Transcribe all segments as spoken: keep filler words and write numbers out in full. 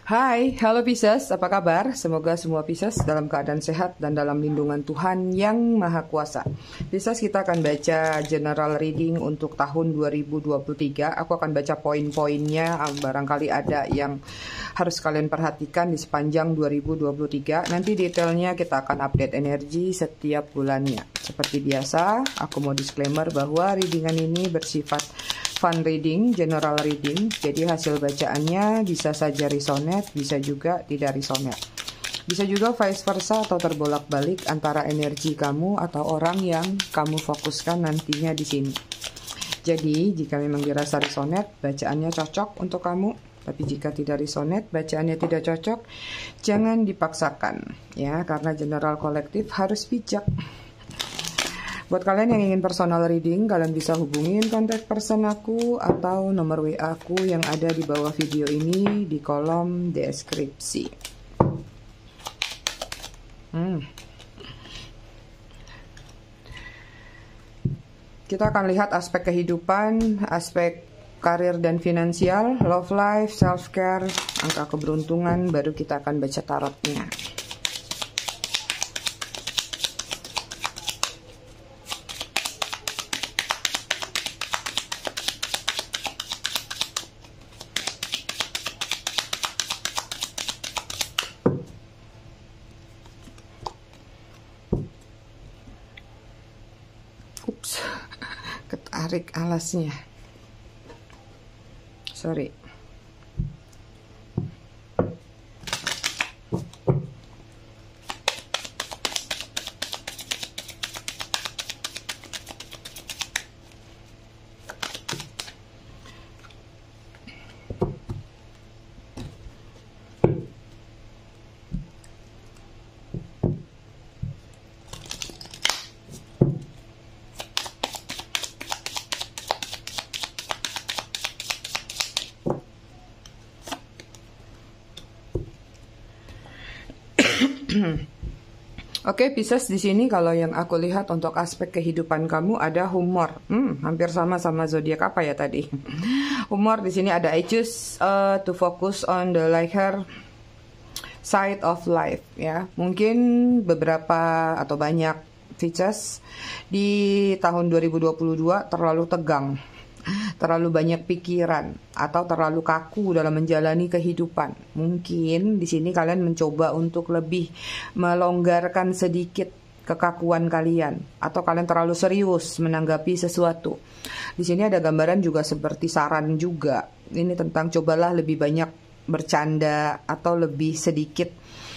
Hai, halo Pisces, apa kabar? Semoga semua Pisces dalam keadaan sehat dan dalam lindungan Tuhan yang Maha Kuasa. Pisces, kita akan baca general reading untuk tahun dua ribu dua puluh tiga. Aku akan baca poin-poinnya, barangkali ada yang harus kalian perhatikan di sepanjang dua ribu dua puluh tiga. Nanti detailnya kita akan update energi setiap bulannya. Seperti biasa, aku mau disclaimer bahwa readingan ini bersifat fun reading, general reading, jadi hasil bacaannya bisa saja resonate, bisa juga tidak resonate. Bisa juga vice versa atau terbolak-balik antara energi kamu atau orang yang kamu fokuskan nantinya di sini. Jadi, jika memang dirasa resonate, bacaannya cocok untuk kamu. Tapi jika tidak resonate, bacaannya tidak cocok, jangan dipaksakan. Ya, karena general kolektif harus bijak. Buat kalian yang ingin personal reading, kalian bisa hubungin kontak person aku atau nomor W A aku yang ada di bawah video ini di kolom deskripsi. Hmm. Kita akan lihat aspek kehidupan, aspek karir dan finansial, love life, self-care, angka keberuntungan, baru kita akan baca tarotnya. Ups, ketarik alasnya. Sorry. Oke, Pisces, di sini kalau yang aku lihat untuk aspek kehidupan kamu ada humor. Hmm, hampir sama sama zodiak apa ya tadi? Humor di sini ada I choose uh, to focus on the lighter side of life, ya. Mungkin beberapa atau banyak Pisces di tahun dua ribu dua puluh dua terlalu tegang, terlalu banyak pikiran, atau terlalu kaku dalam menjalani kehidupan. Mungkin di sini kalian mencoba untuk lebih melonggarkan sedikit kekakuan kalian, atau kalian terlalu serius menanggapi sesuatu. Di sini ada gambaran juga seperti saran juga. Ini tentang cobalah lebih banyak bercanda atau lebih sedikit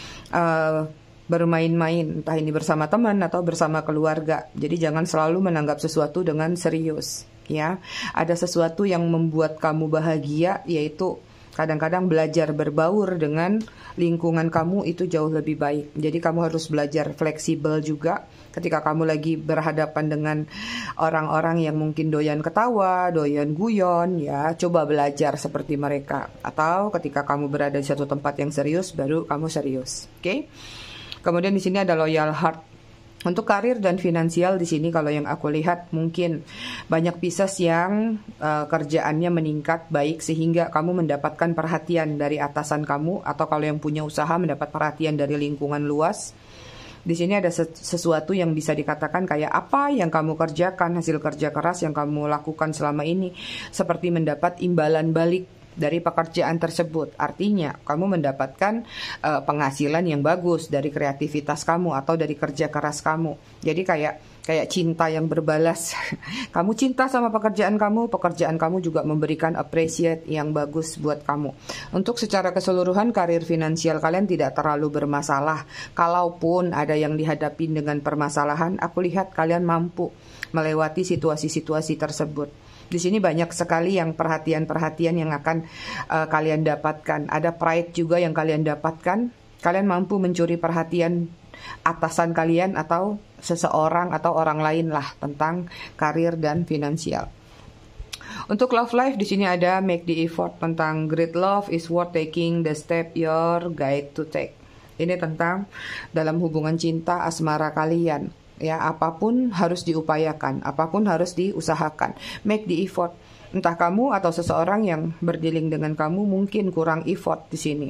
uh, bermain-main, entah ini bersama teman atau bersama keluarga. Jadi jangan selalu menanggap sesuatu dengan serius. Ya, ada sesuatu yang membuat kamu bahagia, yaitu kadang-kadang belajar berbaur dengan lingkungan kamu itu jauh lebih baik. Jadi kamu harus belajar fleksibel juga ketika kamu lagi berhadapan dengan orang-orang yang mungkin doyan ketawa, doyan guyon, ya coba belajar seperti mereka. Atau ketika kamu berada di satu tempat yang serius, baru kamu serius. Oke? Okay? Kemudian di sini ada loyal heart. Untuk karir dan finansial di sini kalau yang aku lihat mungkin banyak Pisces yang uh, kerjaannya meningkat baik sehingga kamu mendapatkan perhatian dari atasan kamu, atau kalau yang punya usaha mendapat perhatian dari lingkungan luas. Di sini ada sesuatu yang bisa dikatakan kayak apa yang kamu kerjakan, hasil kerja keras yang kamu lakukan selama ini seperti mendapat imbalan balik dari pekerjaan tersebut. Artinya kamu mendapatkan uh, penghasilan yang bagus dari kreativitas kamu atau dari kerja keras kamu. Jadi kayak kayak cinta yang berbalas. Kamu cinta sama pekerjaan kamu, pekerjaan kamu juga memberikan appreciate yang bagus buat kamu. Untuk secara keseluruhan karir finansial kalian tidak terlalu bermasalah. Kalaupun ada yang dihadapi dengan permasalahan, aku lihat kalian mampu melewati situasi-situasi tersebut. Di sini banyak sekali yang perhatian-perhatian yang akan uh, kalian dapatkan. Ada pride juga yang kalian dapatkan. Kalian mampu mencuri perhatian atasan kalian atau seseorang atau orang lain lah tentang karir dan finansial. Untuk love life di sini ada make the effort tentang great love is worth taking the step your guide to take. Ini tentang dalam hubungan cinta asmara kalian. Ya, apapun harus diupayakan, apapun harus diusahakan. Make the effort. Entah kamu atau seseorang yang berdealing dengan kamu mungkin kurang effort di sini.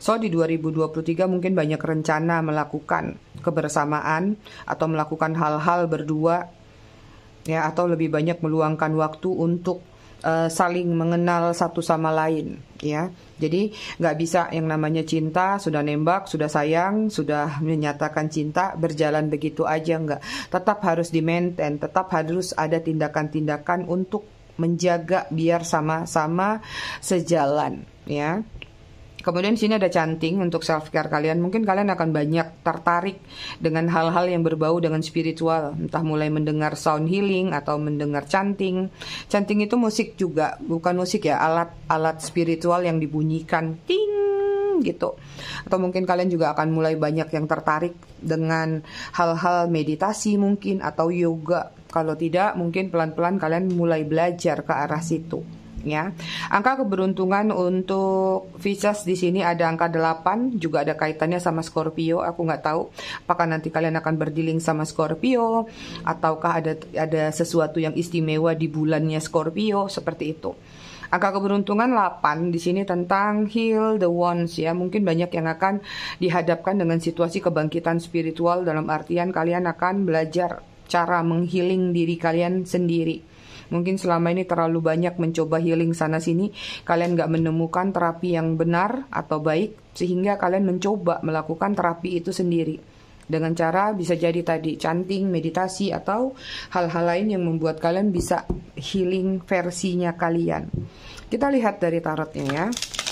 So di dua ribu dua puluh tiga mungkin banyak rencana melakukan kebersamaan atau melakukan hal-hal berdua, ya, atau lebih banyak meluangkan waktu untuk uh, saling mengenal satu sama lain, ya. Jadi nggak bisa yang namanya cinta, sudah nembak, sudah sayang, sudah menyatakan cinta, berjalan begitu aja, nggak. Tetap harus di-maintain, tetap harus ada tindakan-tindakan untuk menjaga biar sama-sama sejalan, ya. Kemudian di sini ada canting untuk self care kalian. Mungkin kalian akan banyak tertarik dengan hal-hal yang berbau dengan spiritual, entah mulai mendengar sound healing atau mendengar canting. Canting itu musik juga, bukan musik ya, alat-alat spiritual yang dibunyikan ting gitu. Atau mungkin kalian juga akan mulai banyak yang tertarik dengan hal-hal meditasi mungkin atau yoga. Kalau tidak, mungkin pelan-pelan kalian mulai belajar ke arah situ. Ya, angka keberuntungan untuk Pisces di sini ada angka delapan, juga ada kaitannya sama Scorpio. Aku nggak tahu apakah nanti kalian akan berdealing sama Scorpio ataukah ada ada sesuatu yang istimewa di bulannya Scorpio, seperti itu. Angka keberuntungan delapan di sini tentang heal the wounds, ya. Mungkin banyak yang akan dihadapkan dengan situasi kebangkitan spiritual, dalam artian kalian akan belajar cara menghealing diri kalian sendiri. Mungkin selama ini terlalu banyak mencoba healing sana sini, kalian gak menemukan terapi yang benar atau baik, sehingga kalian mencoba melakukan terapi itu sendiri. Dengan cara bisa jadi tadi chanting, meditasi, atau hal-hal lain yang membuat kalian bisa healing versinya kalian. Kita lihat dari tarotnya, ya.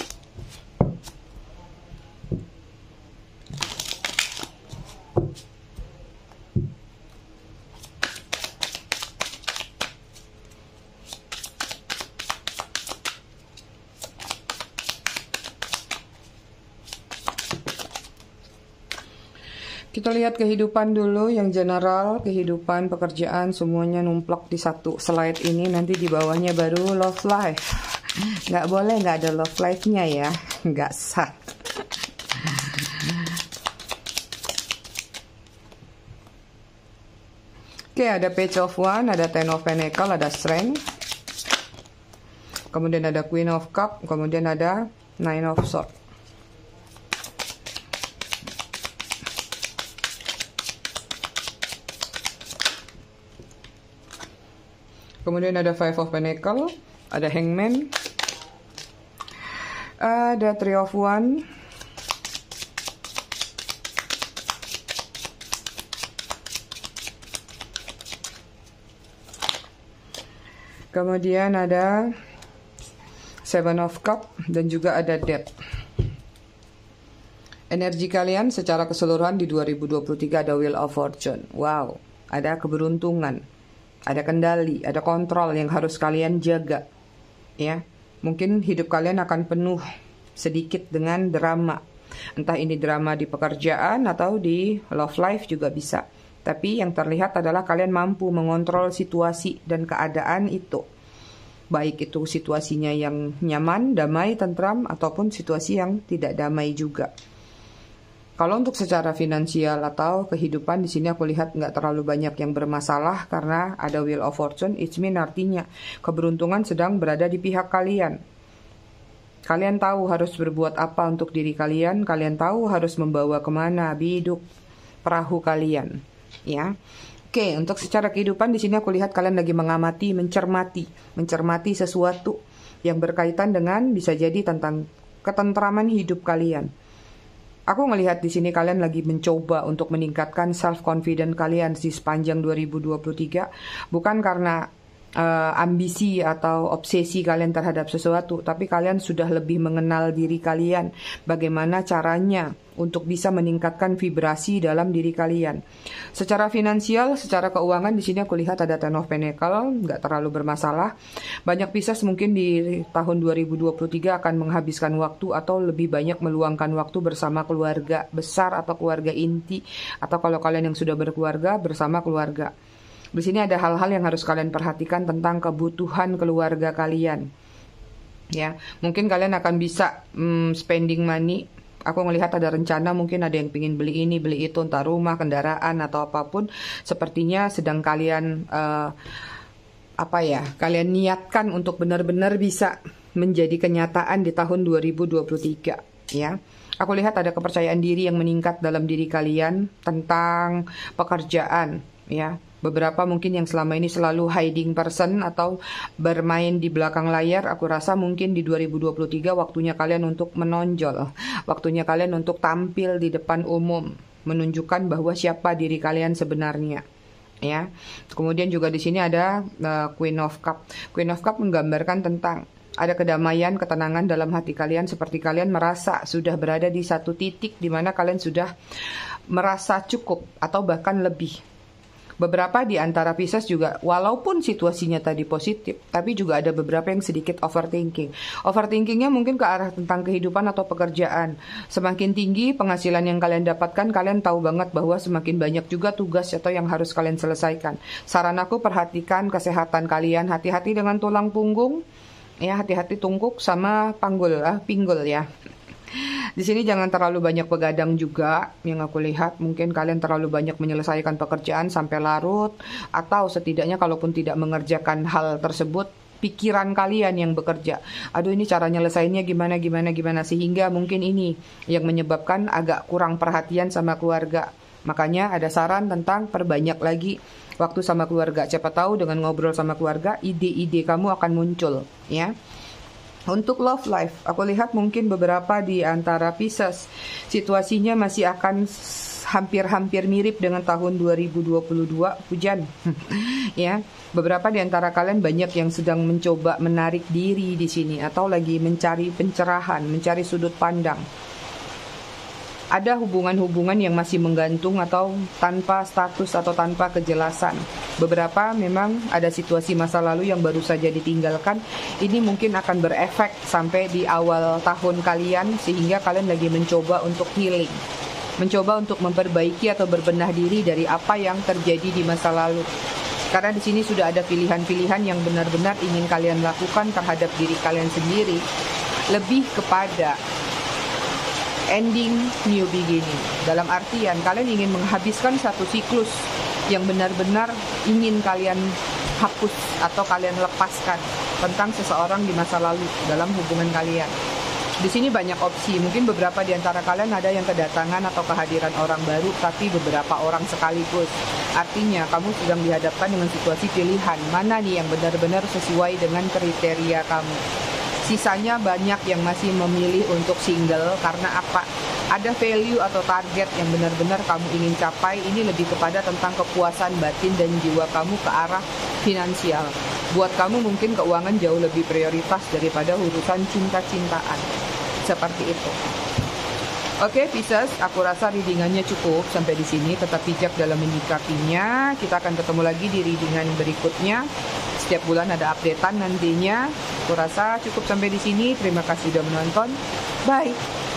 Kita lihat kehidupan dulu, yang general, kehidupan, pekerjaan, semuanya numplok di satu slide ini. Nanti di bawahnya baru love life. Nggak boleh nggak ada love life-nya ya, nggak sah. Oke, ada Page of Wands, ada Ten of Pentacles, ada Strength. Kemudian ada Queen of Cups, kemudian ada Nine of Swords. Kemudian ada Five of Pentacles, ada Hangman, ada Three of Wands, kemudian ada Seven of Cups, dan juga ada Death. Energi kalian secara keseluruhan di dua ribu dua puluh tiga ada Wheel of Fortune. Wow, ada keberuntungan. Ada kendali, ada kontrol yang harus kalian jaga, ya. Mungkin hidup kalian akan penuh sedikit dengan drama, entah ini drama di pekerjaan atau di love life juga bisa. Tapi yang terlihat adalah kalian mampu mengontrol situasi dan keadaan itu, baik itu situasinya yang nyaman, damai, tentram, ataupun situasi yang tidak damai juga. Kalau untuk secara finansial atau kehidupan di sini aku lihat nggak terlalu banyak yang bermasalah karena ada Wheel of Fortune. It means artinya keberuntungan sedang berada di pihak kalian. Kalian tahu harus berbuat apa untuk diri kalian. Kalian tahu harus membawa kemana biduk perahu kalian. Ya, oke. Untuk secara kehidupan di sini aku lihat kalian lagi mengamati, mencermati, mencermati sesuatu yang berkaitan dengan bisa jadi tentang ketentraman hidup kalian. Aku melihat di sini kalian lagi mencoba untuk meningkatkan self confidence kalian di sepanjang dua ribu dua puluh tiga, bukan karena uh, ambisi atau obsesi kalian terhadap sesuatu, tapi kalian sudah lebih mengenal diri kalian, bagaimana caranya untuk bisa meningkatkan vibrasi dalam diri kalian. Secara finansial, secara keuangan di sini aku lihat ada Ten of Pentacles, nggak terlalu bermasalah. Banyak Pisces mungkin di tahun dua ribu dua puluh tiga akan menghabiskan waktu atau lebih banyak meluangkan waktu bersama keluarga besar atau keluarga inti, atau kalau kalian yang sudah berkeluarga bersama keluarga. Di sini ada hal-hal yang harus kalian perhatikan tentang kebutuhan keluarga kalian. Ya, mungkin kalian akan bisa hmm, spending money. Aku melihat ada rencana, mungkin ada yang ingin beli ini, beli itu, entah rumah, kendaraan, atau apapun. Sepertinya sedang kalian, uh, apa ya, kalian niatkan untuk benar-benar bisa menjadi kenyataan di tahun dua ribu dua puluh tiga. ya. Aku lihat ada kepercayaan diri yang meningkat dalam diri kalian tentang pekerjaan, ya. Beberapa mungkin yang selama ini selalu hiding person atau bermain di belakang layar, aku rasa mungkin di dua ribu dua puluh tiga waktunya kalian untuk menonjol, waktunya kalian untuk tampil di depan umum, menunjukkan bahwa siapa diri kalian sebenarnya. Ya, kemudian juga di sini ada uh, Queen of Cup. Queen of Cup menggambarkan tentang ada kedamaian, ketenangan dalam hati kalian, seperti kalian merasa sudah berada di satu titik di mana kalian sudah merasa cukup atau bahkan lebih. Beberapa di antara Pisces juga, walaupun situasinya tadi positif, tapi juga ada beberapa yang sedikit overthinking. Overthinkingnya mungkin ke arah tentang kehidupan atau pekerjaan. Semakin tinggi penghasilan yang kalian dapatkan, kalian tahu banget bahwa semakin banyak juga tugas atau yang harus kalian selesaikan. Saran aku, perhatikan kesehatan kalian, hati-hati dengan tulang punggung, ya, hati-hati tungkuk sama panggul, ah, pinggul ya. Di sini jangan terlalu banyak begadang juga, yang aku lihat mungkin kalian terlalu banyak menyelesaikan pekerjaan sampai larut, atau setidaknya kalaupun tidak mengerjakan hal tersebut, pikiran kalian yang bekerja. Aduh, ini cara nyelesainnya gimana, gimana, gimana, sehingga mungkin ini yang menyebabkan agak kurang perhatian sama keluarga. Makanya ada saran tentang perbanyak lagi waktu sama keluarga. Siapa tahu dengan ngobrol sama keluarga, ide-ide kamu akan muncul, ya. Untuk love life, aku lihat mungkin beberapa di antara Pisces situasinya masih akan hampir-hampir mirip dengan tahun dua ribu dua puluh dua, hujan. Ya, beberapa di antara kalian banyak yang sedang mencoba menarik diri di sini atau lagi mencari pencerahan, mencari sudut pandang. Ada hubungan-hubungan yang masih menggantung atau tanpa status atau tanpa kejelasan. Beberapa memang ada situasi masa lalu yang baru saja ditinggalkan. Ini mungkin akan berefek sampai di awal tahun kalian, sehingga kalian lagi mencoba untuk healing, mencoba untuk memperbaiki atau berbenah diri dari apa yang terjadi di masa lalu. Karena di sini sudah ada pilihan-pilihan yang benar-benar ingin kalian lakukan terhadap diri kalian sendiri, lebih kepada ending new beginning. Dalam artian kalian ingin menghabiskan satu siklus yang benar-benar ingin kalian hapus atau kalian lepaskan tentang seseorang di masa lalu dalam hubungan kalian. Di sini banyak opsi. Mungkin beberapa di antara kalian ada yang kedatangan atau kehadiran orang baru, tapi beberapa orang sekaligus. Artinya kamu sedang dihadapkan dengan situasi pilihan. Mana nih yang benar-benar sesuai dengan kriteria kamu. Sisanya banyak yang masih memilih untuk single. Karena apa? Ada value atau target yang benar-benar kamu ingin capai. Ini lebih kepada tentang kepuasan batin dan jiwa kamu ke arah finansial. Buat kamu mungkin keuangan jauh lebih prioritas daripada urusan cinta-cintaan. Seperti itu. Oke, Pisces, aku rasa readingannya cukup sampai di sini. Tetap bijak dalam menyikapinya. Kita akan ketemu lagi di readingan berikutnya. Setiap bulan ada updatean nantinya. Aku rasa cukup sampai di sini. Terima kasih sudah menonton. Bye.